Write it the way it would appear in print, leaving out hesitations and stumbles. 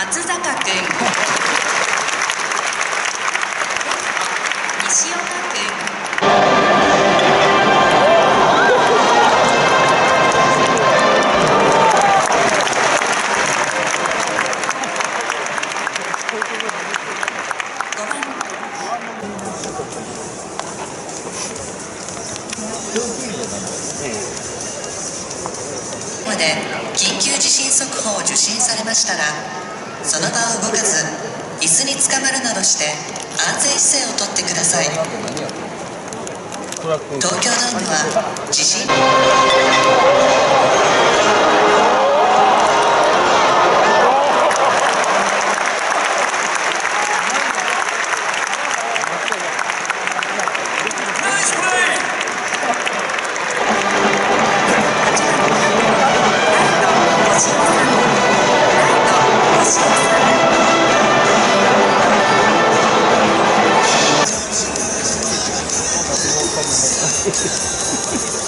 松坂君、西岡君、まで緊急地震速報を受信されましたら、その場を動かず椅子につかまるなどして安全姿勢をとってください。東京ドームは地震フフフ。